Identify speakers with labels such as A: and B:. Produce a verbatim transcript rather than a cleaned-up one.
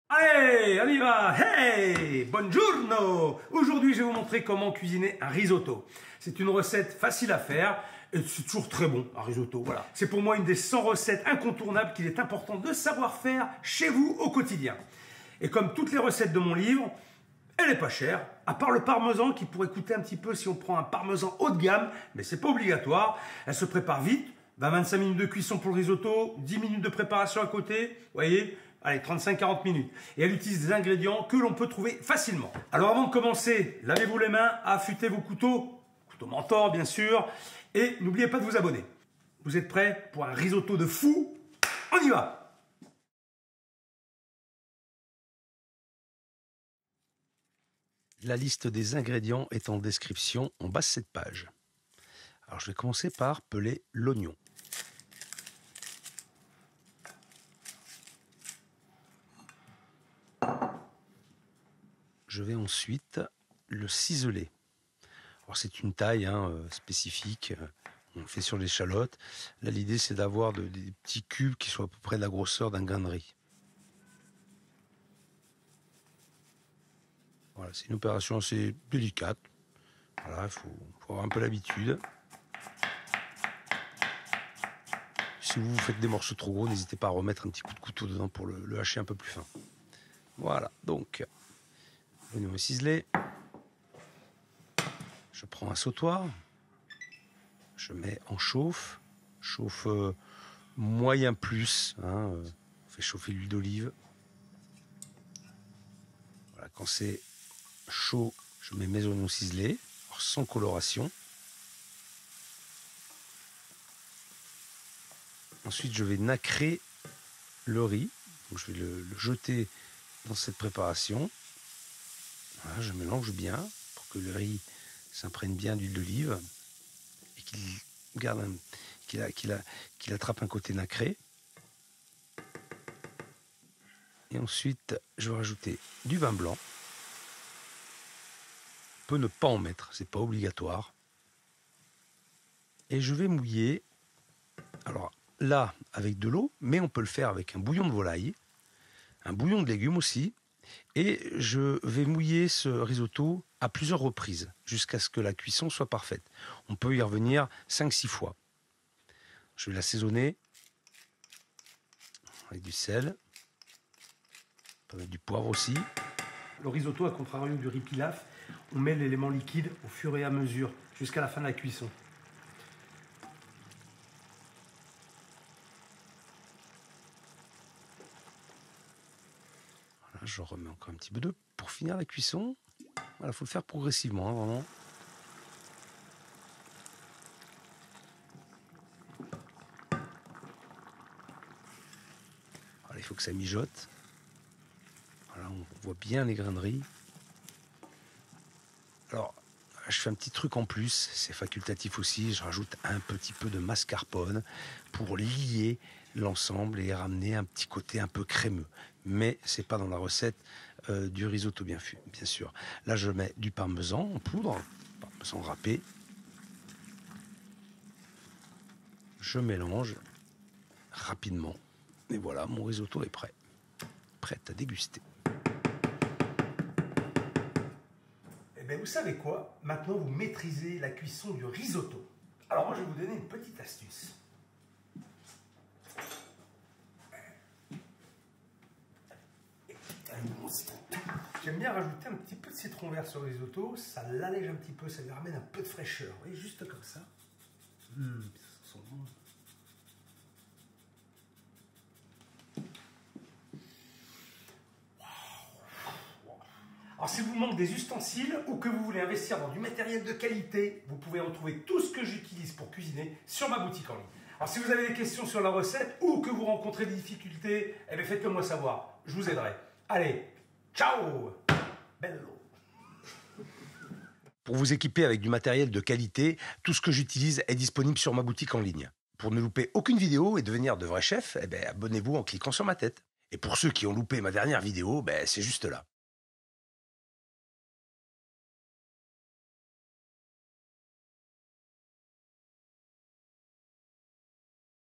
A: Allez, on y va. Hey, buongiorno. Aujourd'hui, je vais vous montrer comment cuisiner un risotto. C'est une recette facile à faire et c'est toujours très bon, un risotto. Voilà. C'est pour moi une des cent recettes incontournables qu'il est important de savoir faire chez vous au quotidien. Et comme toutes les recettes de mon livre, elle n'est pas chère, à part le parmesan qui pourrait coûter un petit peu si on prend un parmesan haut de gamme, mais c'est pas obligatoire. Elle se prépare vite, vingt à vingt-cinq minutes de cuisson pour le risotto, dix minutes de préparation à côté, vous voyez, allez, trente-cinq à quarante minutes. Et elle utilise des ingrédients que l'on peut trouver facilement. Alors avant de commencer, lavez-vous les mains, affûtez vos couteaux, couteau mentor bien sûr, et n'oubliez pas de vous abonner. Vous êtes prêts pour un risotto de fou? On y va!
B: La liste des ingrédients est en description en bas de cette page. Alors je vais commencer par peler l'oignon. Je vais ensuite le ciseler. Alors c'est une taille hein, spécifique, on le fait sur l'échalote. Là l'idée c'est d'avoir de, des petits cubes qui soient à peu près de la grosseur d'un grain de riz. Voilà, c'est une opération assez délicate. Voilà, il faut, faut avoir un peu l'habitude. Si vous faites des morceaux trop gros, n'hésitez pas à remettre un petit coup de couteau dedans pour le, le hacher un peu plus fin. Voilà, donc, l'oignon est ciselé. Je prends un sautoir. Je mets en chauffe. Chauffe euh, moyen plus. Hein, euh, on fait chauffer l'huile d'olive. Voilà, quand c'est chaud, je mets mes oignons ciselés, alors sans coloration. Ensuite, je vais nacrer le riz. Donc, je vais le, le jeter dans cette préparation. Voilà, je mélange bien pour que le riz s'imprègne bien d'huile d'olive et qu'il garde un, qu'il, qu'il, qu'il attrape un côté nacré. Et ensuite, je vais rajouter du vin blanc. On peut ne pas en mettre, c'est pas obligatoire. Et je vais mouiller. Alors là, avec de l'eau, mais on peut le faire avec un bouillon de volaille, un bouillon de légumes aussi. Et je vais mouiller ce risotto à plusieurs reprises, jusqu'à ce que la cuisson soit parfaite. On peut y revenir cinq à six fois. Je vais l'assaisonner avec du sel. On peut mettre du poivre aussi.
A: Le risotto, à contrario du riz pilaf, on met l'élément liquide au fur et à mesure, jusqu'à la fin de la cuisson.
B: Voilà, je remets encore un petit peu d'eau pour finir la cuisson. Voilà, faut le faire progressivement, hein, vraiment. Voilà, il faut que ça mijote. Voilà, on voit bien les grains de riz. Alors, je fais un petit truc en plus, c'est facultatif aussi, je rajoute un petit peu de mascarpone pour lier l'ensemble et ramener un petit côté un peu crémeux. Mais c'est pas dans la recette euh, du risotto bien, bien sûr. Là, je mets du parmesan en poudre, parmesan râpé. Je mélange rapidement. Et voilà, mon risotto est prêt. Prêt à déguster.
A: Mais vous savez quoi? Maintenant, vous maîtrisez la cuisson du risotto. Alors moi, je vais vous donner une petite astuce. J'aime bien rajouter un petit peu de citron vert sur le risotto. Ça l'allège un petit peu, ça lui ramène un peu de fraîcheur. Vous voyez, juste comme ça. Mmh, ça sent bon. Alors si vous manque des ustensiles ou que vous voulez investir dans du matériel de qualité, vous pouvez retrouver tout ce que j'utilise pour cuisiner sur ma boutique en ligne. Alors si vous avez des questions sur la recette ou que vous rencontrez des difficultés, eh bien faites-le moi savoir, je vous aiderai. Allez, ciao, bello.
B: Pour vous équiper avec du matériel de qualité, tout ce que j'utilise est disponible sur ma boutique en ligne. Pour ne louper aucune vidéo et devenir de vrais chefs, eh bien, abonnez-vous en cliquant sur ma tête. Et pour ceux qui ont loupé ma dernière vidéo, ben, c'est juste là.